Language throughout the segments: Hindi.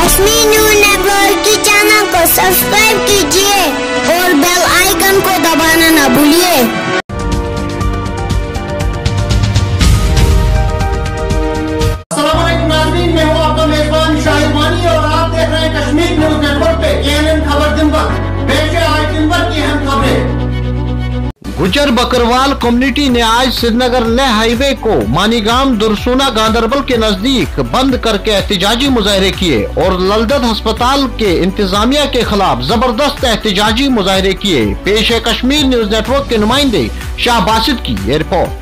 कश्मीर न्यूज़ नेटवर्क की चैनल को सब्सक्राइब कीजिए और बेल आइकन को दबाना न भूलिए। मैं हूँ आपका मेजबान शाहिद वानी और आप देख रहे हैं कश्मीर न्यूज़ नेटवर्क पे KNN खबर दिन भर। पेश है आज दिन भर की अहम खबरें। गुजर बकरवाल कम्युनिटी ने आज श्रीनगर लेह हाईवे को मानीगाम दुरसुना गांधरबल के नजदीक बंद करके एहतजाजी मुजाहरे किए और ललदत अस्पताल के इंतजामिया के खिलाफ जबरदस्त एहतजाजी मुजाहरे किए। पेश है कश्मीर न्यूज़ नेटवर्क के नुमाइंदे शाह बासित की रिपोर्ट।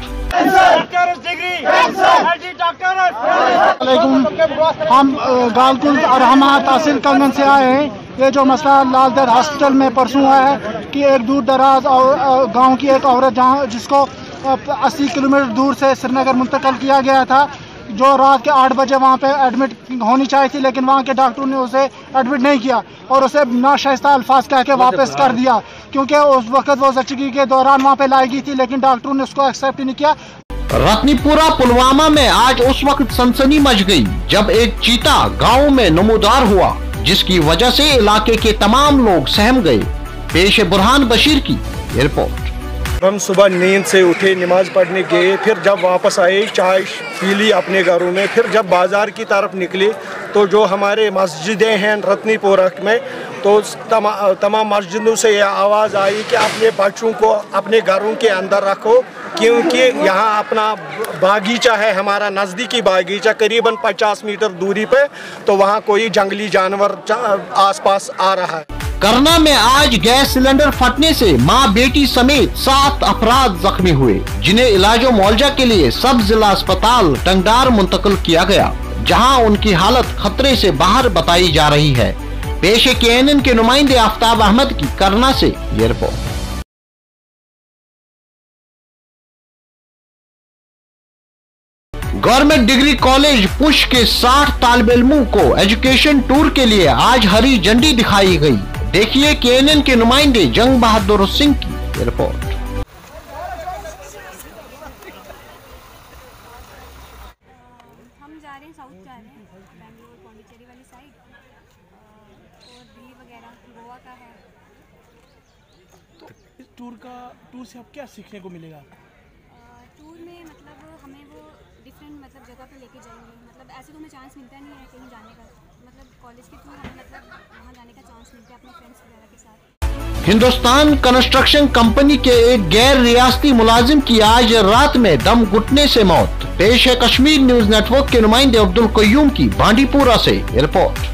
हम गालकुल और हम तहसील कंगन से आए हैं। ये जो मसला लाल दर्द हॉस्पिटल में परसों हुआ है कि एक दूर दराज और गांव की एक औरत जहां जिसको 80 किलोमीटर दूर से श्रीनगर मुंतकिल किया गया था, जो रात के 8 बजे वहां पे एडमिट होनी चाहिए थी, लेकिन वहां के डॉक्टर ने उसे एडमिट नहीं किया और उसे नाशाइस्ता अल्फाज कह के वापस कर दिया, क्योंकि उस वक्त वो ज़चगी के दौरान वहां पे लाई गई थी, लेकिन डॉक्टरों ने उसको एक्सेप्ट नहीं किया। रत्नीपुरा पुलवामा में आज उस वक्त सनसनी मच गई जब एक चीता गांव में नमूदार हुआ, जिसकी वजह से इलाके के तमाम लोग सहम गए। पेश बुरहान बशीर की रिपोर्ट। हम सुबह नींद से उठे, नमाज पढ़ने गए, फिर जब वापस आए चाय पी ली अपने घरों में, फिर जब बाज़ार की तरफ निकले तो जो हमारे मस्जिदें हैं रत्नीपुरा में, तो तमाम मस्जिदों से यह आवाज़ आई कि अपने बच्चों को अपने घरों के अंदर रखो, क्योंकि यहाँ अपना बागीचा है, हमारा नज़दीकी बागीचा करीबन 50 मीटर दूरी पे, तो वहाँ कोई जंगली जानवर आसपास आ रहा है। करना में आज गैस सिलेंडर फटने से मां बेटी समेत 7 अफराद जख्मी हुए, जिन्हें इलाजो मुआवजा के लिए सब जिला अस्पताल टंगडार मुंतकिल किया गया, जहां उनकी हालत खतरे से बाहर बताई जा रही है। पेश है KNN के नुमाइंदे आफ्ताब अहमद की करना से ये रिपोर्ट। गवर्नमेंट डिग्री कॉलेज पुश के 60 तालिबे इल्मों को एजुकेशन टूर के लिए आज हरी झंडी दिखाई गई। देखिए KNN के नुमाइंदे जंग बहादुर सिंह की रिपोर्ट। हम जा रहे हैं साउथ जा रहे हैं, बेंगलोर पौंडीचेरी वाली साइड और दिल्ली वगैरह गोवा का है। तो इस टूर से अब क्या सीखने को मिलेगा? टूर में मतलब हमें वो डिफरेंट मतलब जगह पे लेके जाएंगे, मतलब ऐसे तो हमें चांस मिलता नहीं है कहीं जाने का, मतलब कॉलेज के थ्रू हमें मतलब वहाँ जाने का चांस मिलता है अपने फ्रेंड्स वगैरह के साथ। हिंदुस्तान कंस्ट्रक्शन कंपनी के एक गैर रियासती मुलाजिम की आज रात में दम घुटने से मौत। पेश है कश्मीर न्यूज़ नेटवर्क के नुमाइंदे अब्दुल कयूम की बांडीपुरा से रिपोर्ट।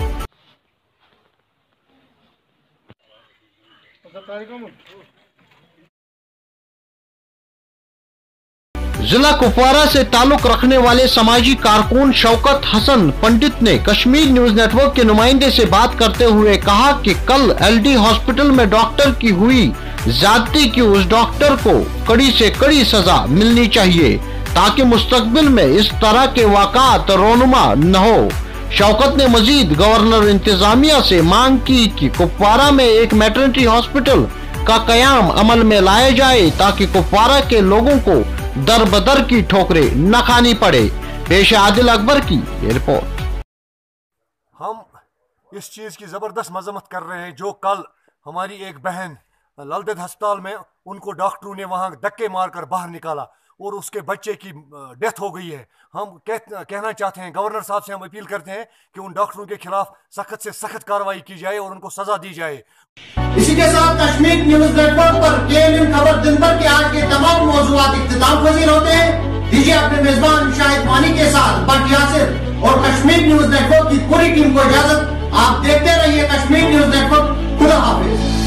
जिला कुपवारा से ताल्लुक रखने वाले समाजी कारकुन शौकत हसन पंडित ने कश्मीर न्यूज़ नेटवर्क के नुमाइंदे से बात करते हुए कहा कि कल LD हॉस्पिटल में डॉक्टर की हुई ज्यादती की उस डॉक्टर को कड़ी से कड़ी सजा मिलनी चाहिए, ताकि मुस्तकबिल में इस तरह के वाक़ात रोनुमा न हो। शौकत ने मजीद गवर्नर इंतजामिया से मांग की कि कुपवारा में एक मैटरनिटी हॉस्पिटल का कयाम अमल में लाया जाए, ताकि कुपवारा के लोगों को दर बदर की ठोकरें न खानी पड़े। पेश आदिल अकबर की रिपोर्ट। हम इस चीज़ की ज़बरदस्त मजम्मत कर रहे हैं जो कल हमारी एक बहन ललदत अस्पताल में उनको डॉक्टरों ने वहां धक्के मारकर बाहर निकाला और उसके बच्चे की डेथ हो गई है। हम कहना चाहते हैं, गवर्नर साहब से हम अपील करते हैं कि उन डॉक्टरों के खिलाफ सख्त से सख्त कार्रवाई की जाए और उनको सजा दी जाए। इसी के साथ कश्मीर न्यूज़ नेटवर्क पर KNN खबर दिन भर के आज के तमाम मौजूआत इख्तिताम पजीर होते हैं। दीजिए अपने मेजबान शाहिद वानी के साथ बट यासिर और कश्मीर न्यूज़ नेटवर्क की पूरी टीम को इजाजत। आप देखते रहिए कश्मीर न्यूज़ नेटवर्क। खुदा हाफिज।